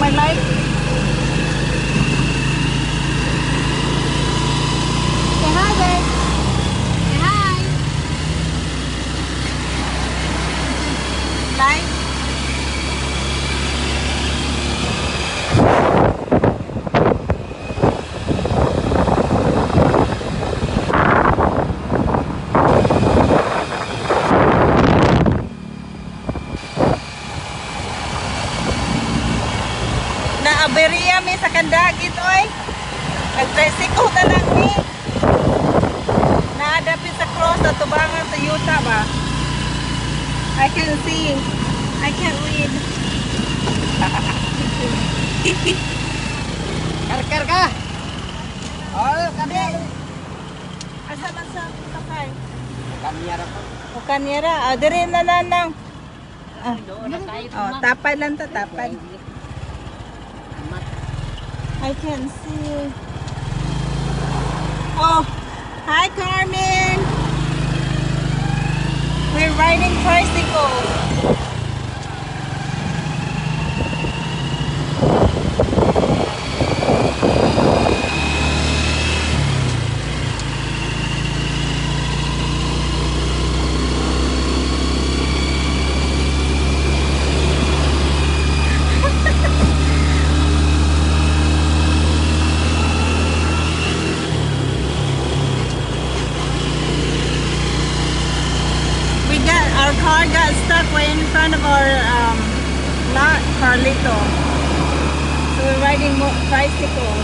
my life. Say hi, babe. Say hi. Life. Naaberya mi sa kandagit oy. Nag-tricycle na lang mi. Naadapit sa cross at tubangan sa yuta ba. I can see. I can't read. Karkar ka? Oh, kami. Asa man sa sakay? Kanyara ko. O kanyera. Dire na lang. Tapad lang to, tapad. I can see. Oh, hi Carmen. We're riding tricycles. Our car got stuck right in front of our lot, Carlito. So we're riding tricycles.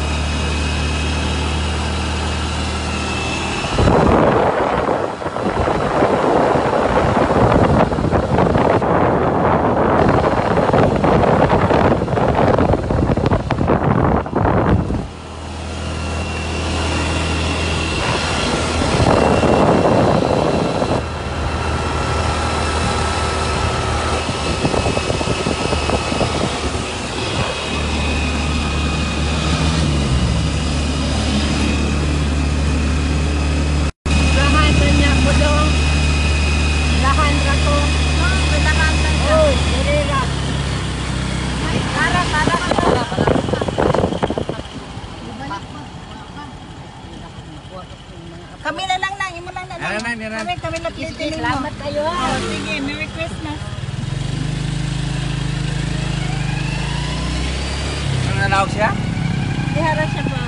Kami na lang imo lang na lang. Kami na plitiling mo. Salamat kayo. Oh, sige, Merry Christmas. Ano nalawag siya? Dihara siya pa.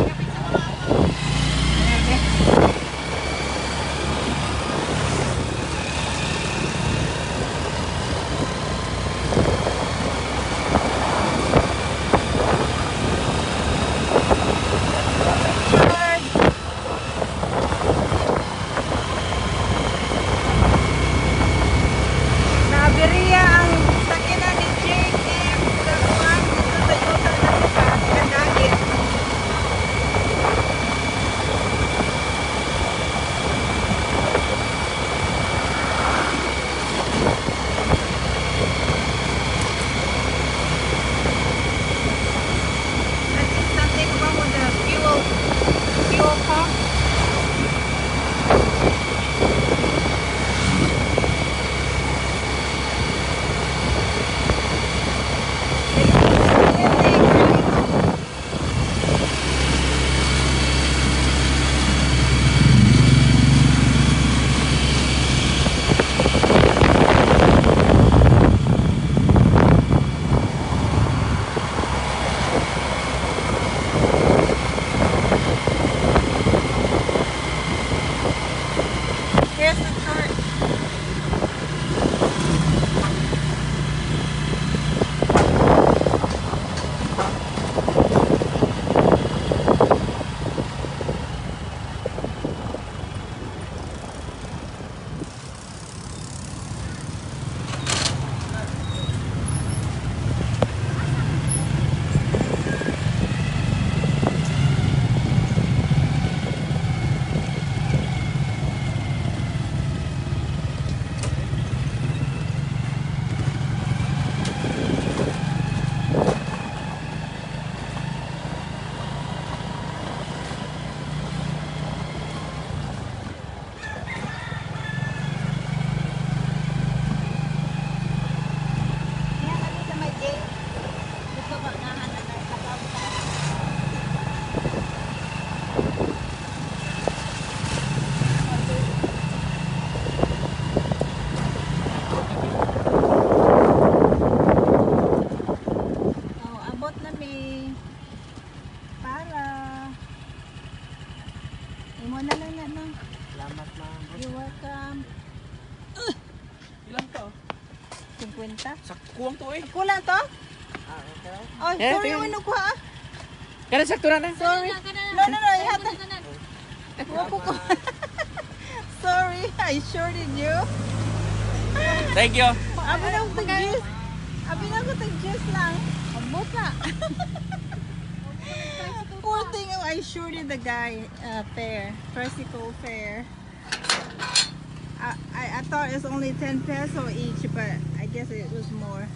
Naaberya ang sakina ni JM sa Juan dito sa Yuta na sa Kandagit. uy. Kulang to? Okay. Oh, Eh, sorry, tingnan. uno ko ha. Kada sakto na. Sorry. No, ihata. Wapo ko. Sorry, I shorted you. Thank you. Abi na ko tag-juice. Abi na ko tag-juice lang. Ambot na. Poor thing, I shorted the guy tricycle fare. I thought it's only 10 peso each, but I guess it was more.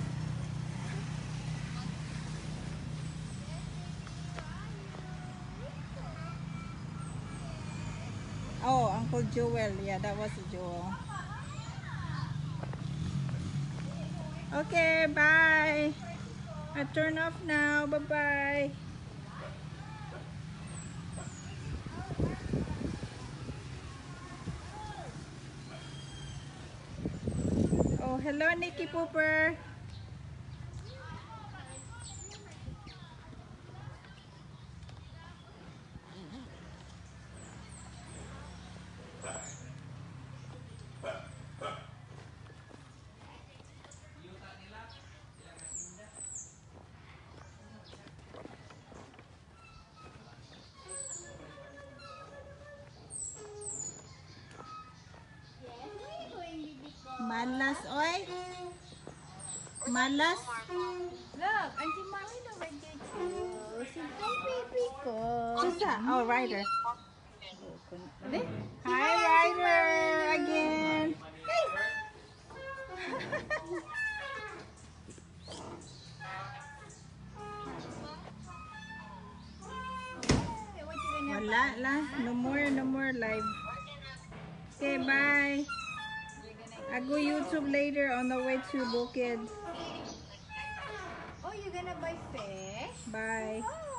Oh, Uncle Joel. Yeah, that was Joel. Okay, bye. I turn off now. Bye-bye. Oh, hello, Nikki Pooper. Malas, oy. Malas. Look, Auntie Mommy already too. Say hi, baby ko. Who's that? Oh, Ryder. Ade? Hi, Ryder. Again. Wala lah. No more live. Okay, bye. I go YouTube later on the way to Bukid. Oh, you're gonna buy fish? Bye. Oh.